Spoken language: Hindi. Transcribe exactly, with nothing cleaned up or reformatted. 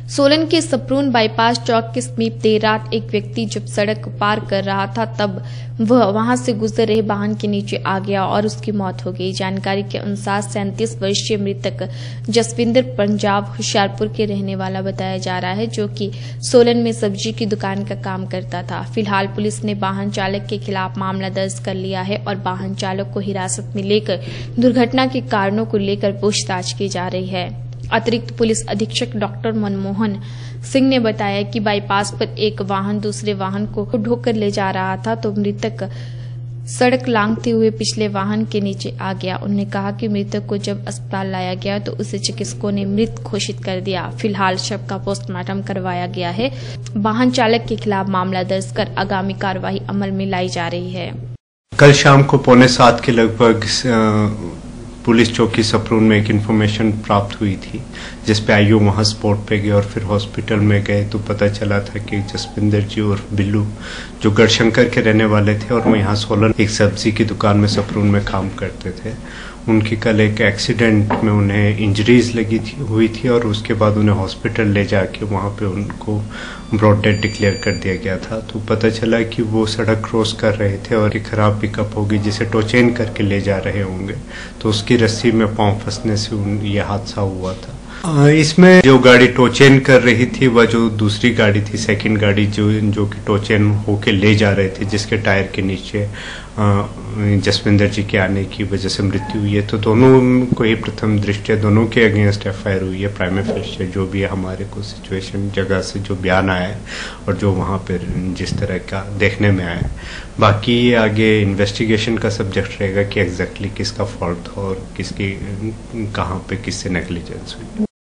सोलन के सप्रून बाईपास चौक के समीप देर रात एक व्यक्ति जब सड़क पार कर रहा था तब वह वहां से गुजर रहे वाहन के नीचे आ गया और उसकी मौत हो गई। जानकारी के अनुसार सैंतीस वर्षीय मृतक जसविंदर पंजाब होशियारपुर के रहने वाला बताया जा रहा है, जो कि सोलन में सब्जी की दुकान का काम करता था। फिलहाल पुलिस ने वाहन चालक के खिलाफ मामला दर्ज कर लिया है और वाहन चालक को हिरासत में लेकर दुर्घटना के कारणों को लेकर पूछताछ की जा रही है। अतिरिक्त पुलिस अधीक्षक डॉक्टर मनमोहन सिंह ने बताया कि बाईपास पर एक वाहन दूसरे वाहन को ढोकर ले जा रहा था तो मृतक सड़क लांघते हुए पिछले वाहन के नीचे आ गया। उन्होंने कहा कि मृतक को जब अस्पताल लाया गया तो उसे चिकित्सकों ने मृत घोषित कर दिया। फिलहाल शव का पोस्टमार्टम करवाया गया है। वाहन चालक के खिलाफ मामला दर्ज कर आगामी कार्रवाई अमल में लाई जा रही है। कल शाम को पौने सात के लगभग पुलिस चौकी सप्रून में एक इन्फॉर्मेशन प्राप्त हुई थी, जिसपे आईओ वहां स्पॉट पे गए और फिर हॉस्पिटल में गए तो पता चला था कि जसविंदर जी और बिल्लू जो गढ़शंकर के रहने वाले थे और वो यहाँ सोलन एक सब्जी की दुकान में सप्रून में काम करते थे, उनकी कल एक एक्सीडेंट में उन्हें इंजरीज लगी थी हुई थी और उसके बाद उन्हें हॉस्पिटल ले जाके वहाँ पे उनको ब्रॉड डेड डिक्लेयर कर दिया गया था। तो पता चला कि वो सड़क क्रॉस कर रहे थे और एक खराब पिकअप होगी जिसे टोचेन करके ले जा रहे होंगे, तो उसकी रस्सी में पांव फंसने से ये हादसा हुआ था। इसमें जो गाड़ी टोचेन कर रही थी वह जो दूसरी गाड़ी थी, सेकंड गाड़ी जो जो कि टोचेन होके ले जा रहे थे, जिसके टायर के नीचे जसविंदर जी के आने की वजह से मृत्यु हुई है। तो दोनों को ही प्रथम दृष्टया दोनों के अगेंस्ट एफ आई आर हुई है। प्राइमा फेशियल जो भी है हमारे को सिचुएशन जगह से जो बयान आया है और जो वहाँ पर जिस तरह का देखने में आया है, बाकी आगे इन्वेस्टिगेशन का सब्जेक्ट रहेगा कि एग्जैक्टली किसका फॉल्ट था और किसकी कहाँ पे किससे नेग्लिजेंस हुई।